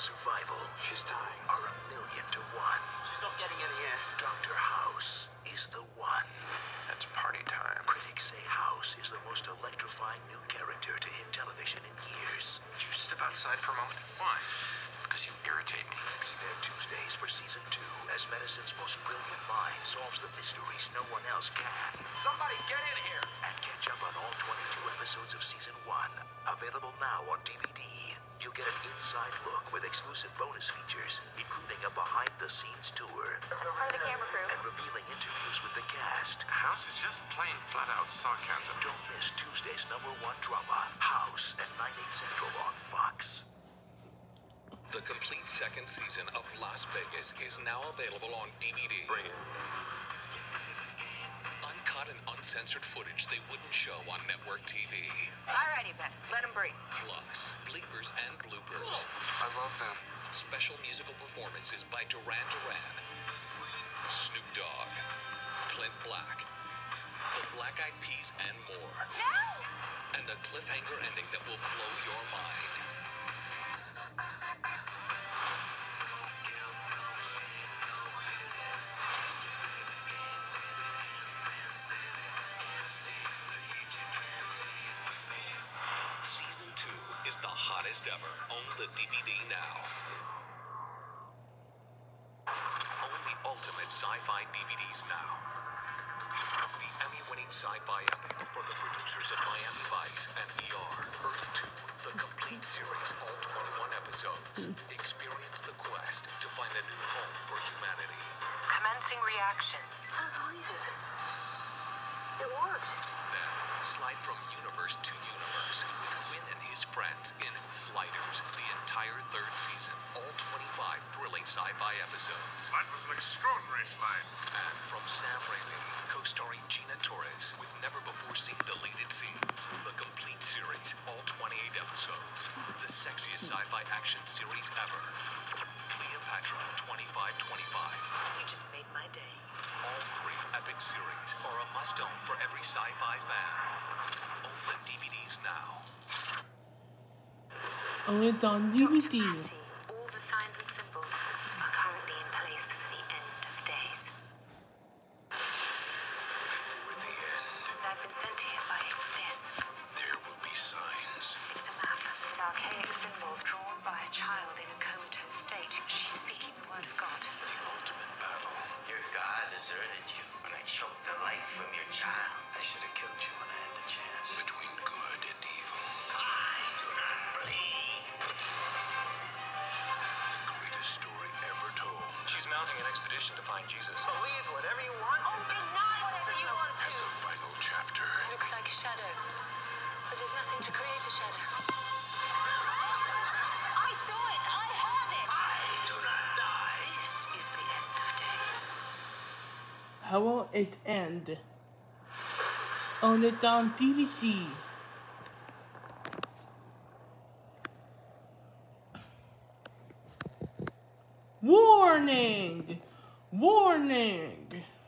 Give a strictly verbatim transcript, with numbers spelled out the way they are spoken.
survival She's dying. are a million to one. She's not getting any air. Doctor House is the one. It's party time. Critics say House is the most electrifying new character to hit television in years. Would you step outside for a moment? Why? Because you irritate me. Be there Tuesdays for season two as medicine's most brilliant mind solves the mysteries no one else can. Somebody get in here! And catch up on all twenty-two episodes of season one. Available now on D V D. You'll get an inside look with exclusive bonus features, including a behind-the-scenes tour. Part of the camera crew. And revealing interviews with the cast. House is just plain flat-out sarcasm. Don't miss Tuesday's number one drama, House, at nine, eight central on Fox. The complete second season of Las Vegas is now available on D V D. Bring it. Uncut and uncensored footage they wouldn't show on network T V. Alrighty then, let him breathe. Plus, bleepers and bloopers. I love them. Special musical performances by Duran Duran, Snoop Dogg, Clint Black, the Black Eyed Peas, and more. No! And a cliffhanger ending that will blow your mind. Season two is the hottest ever. Own the D V D now. Own the ultimate sci-fi D V Ds now. The Emmy-winning sci-fi epic from the producers of Miami Vice and E R. Earth two, the complete series, all twenty-one episodes. Experience the quest to find a new home for humanity. Commencing reaction. How believe is it? It worked. Then, slide from universe to universe with Quinn and his friends in Sliders, the entire third season. All twenty-five thrilling sci-fi episodes. That was an extraordinary slide. And from Sam Raimi, co-starring Gina Torres, with never-before-seen deleted scenes. The complete series, all twenty-eight episodes. The sexiest sci-fi action series ever. Cleopatra twenty-five twenty-five. You just made my day. All three epic series are a must-own for every sci-fi fan. Own the D V Ds now. Own it on D V D. Doctor Massey, all the signs and symbols are currently in place for the end of days. Before the end, I've been sent here by this. there will be signs. It's a map with archaic symbols drawn by a child in a comatose state. She's speaking the word of God. The ultimate battle. Your God deserted you when I choked the life from your child. I should have killed you when I had the chance. Between good and evil. I do not bleed. The greatest story ever told. She's mounting an expedition to find Jesus. Believe whatever you want. Oh, deny whatever you want to. Has a final chapter. Looks like a shadow, but there's nothing to create a shadow. I saw it. I heard it. I do not die. This is the end of days. How will it end? Own it on D V D. Warning! Warning!